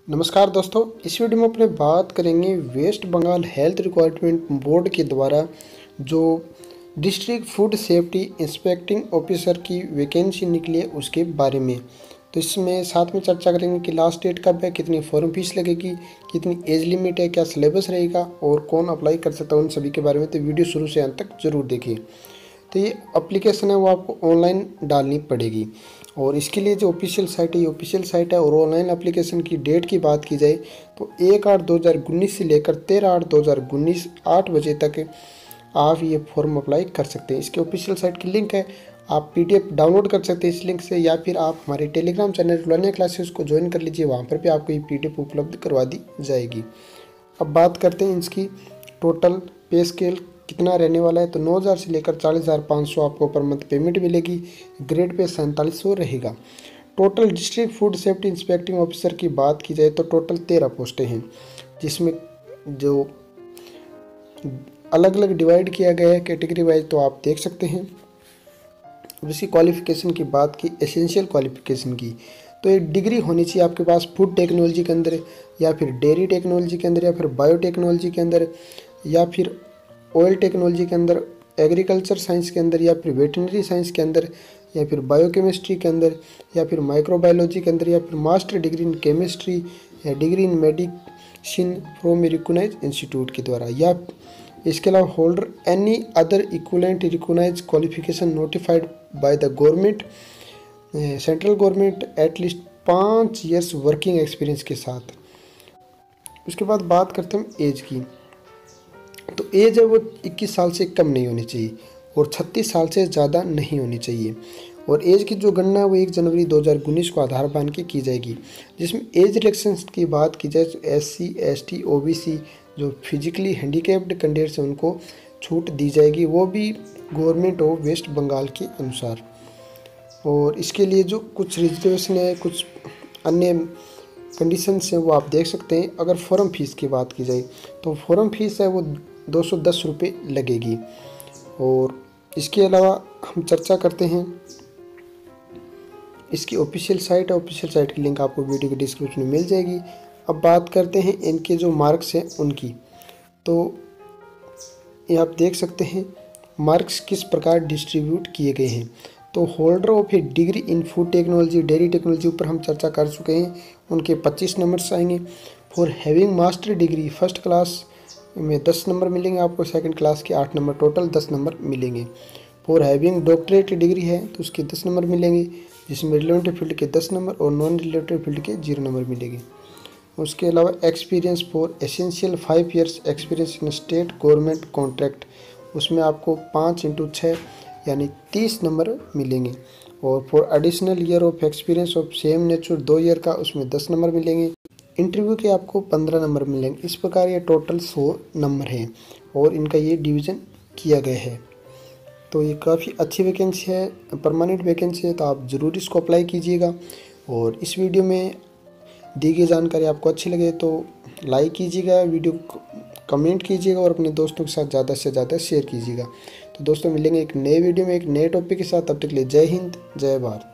नमस्कार दोस्तों, इस वीडियो में अपने बात करेंगे West Bengal health requirement board के द्वारा जो district food safety inspecting officer की वैकेंसी निकली है उसके बारे में। तो इसमें साथ में चर्चा करेंगे कि लास्ट डेट कब है, कितनी फॉर्म फीस लगेगी, कितनी एज लिमिट है, क्या सिलेबस रहेगा और कौन अप्लाई कर सकता है, उन सभी के बारे में। तो वीडियो शुरू से अंत तक जरूर देखिए। तो ये एप्लीकेशन है वो आपको ऑनलाइन डालनी पड़ेगी और इसके लिए जो ऑफिशियल साइट है ये ऑफिशियल साइट है। और ऑनलाइन एप्लीकेशन की डेट की बात की जाए तो 1/8/2019 से लेकर 13/8/2019 8 बजे तक आप ये फॉर्म अप्लाई कर सकते हैं। इसके ऑफिशियल साइट की लिंक है, आप PDF डाउनलोड कर सकते हैं इस लिंक से, या फिर आप हमारे टेलीग्राम चैनल रुलानिया क्लासेस को ज्वाइन कर लीजिए, वहाँ पर भी आपको ये PDF उपलब्ध करवा दी जाएगी। अब बात करते हैं इसकी टोटल पे स्केल कितना रहने वाला है। तो 9,000 से लेकर 40,500 आपको पर मंथ पेमेंट मिलेगी। ग्रेड पे 4700 रहेगा। Total district food safety inspecting officer की बात की जाए तो टोटल 13 पोस्टें हैं, जिसमें जो अलग अलग डिवाइड किया गया है कैटेगरी वाइज, तो आप देख सकते हैं। अब इसकी क्वालिफिकेशन की बात की, एसेंशियल क्वालिफिकेशन की, तो एक डिग्री होनी चाहिए आपके पास फूड टेक्नोलॉजी के अंदर, या फिर डेयरी टेक्नोलॉजी के अंदर, या फिर बायोटेक्नोलॉजी के अंदर, या फिर ऑयल टेक्नोलॉजी के अंदर, एग्रीकल्चर साइंस के अंदर, या फिर वेटनरी साइंस के अंदर, या फिर बायोकेमिस्ट्री के अंदर, या फिर माइक्रोबायोलॉजी के अंदर, या फिर मास्टर डिग्री इन केमिस्ट्री या degree in medicine from recognized institute के द्वारा, या इसके अलावा holder any other equivalent recognized qualification notified by the government central government at least 5 years working experience के साथ। उसके बाद बात करते हैं एज की। तो एज है वो 21 साल से कम नहीं होनी चाहिए और 36 साल से ज़्यादा नहीं होनी चाहिए। और एज की जो गणना है वो 1 जनवरी 2019 को आधार बांध के की जाएगी, जिसमें एज रिलेक्शंस की बात की जाए तो SC ST OBC जो फिजिकली हैंडीकैप्ड कैंडिडेट्स हैं उनको छूट दी जाएगी, वो भी गवर्नमेंट ऑफ वेस्ट बंगाल के अनुसार। और इसके लिए जो कुछ रिजर्वेशन है, कुछ अन्य कंडीशंस हैं, वो आप देख सकते हैं। अगर फॉर्म फीस की बात की जाए तो फॉर्म फीस है वो 210 रुपये लगेगी। और इसके अलावा हम चर्चा करते हैं इसकी ऑफिशियल साइट है, ऑफिशियल साइट की लिंक आपको वीडियो के डिस्क्रिप्शन में मिल जाएगी। अब बात करते हैं इनके जो मार्क्स हैं उनकी। तो ये आप देख सकते हैं मार्क्स किस प्रकार डिस्ट्रीब्यूट किए गए हैं। तो holder of a degree in food technology dairy technology ऊपर हम चर्चा कर चुके हैं, उनके 25 नंबर्स आएंगे। For having master degree first class में 10 नंबर मिलेंगे आपको, सेकंड क्लास के 8 नंबर, टोटल 10 नंबर मिलेंगे। फॉर हैविंग डॉक्टरेट डिग्री है तो उसके 10 नंबर मिलेंगे, जिसमें रिलेवेंट फील्ड के 10 नंबर और नॉन रिलेवेंट फील्ड के 0 नंबर मिलेंगे। उसके अलावा experience for essential 5 years experience in state government contract, उसमें आपको 5x6 यानी 30 नंबर मिलेंगे। और for additional year of experience of same nature 2 year का, उसमें 10 नंबर मिलेंगे। इंटरव्यू के आपको 15 नंबर मिलेंगे। इस प्रकार ये टोटल 100 नंबर हैं और इनका ये डिवीज़न किया गया है। तो ये काफ़ी अच्छी वैकेंसी है, परमानेंट वैकेंसी है, तो आप ज़रूर इसको अप्लाई कीजिएगा। और इस वीडियो में दी गई जानकारी आपको अच्छी लगे तो लाइक कीजिएगा, वीडियो को कमेंट कीजिएगा और अपने दोस्तों के साथ ज़्यादा से ज़्यादा शेयर कीजिएगा। तो दोस्तों मिलेंगे एक नए वीडियो में एक नए टॉपिक के साथ, तब तक के लिए जय हिंद जय भारत।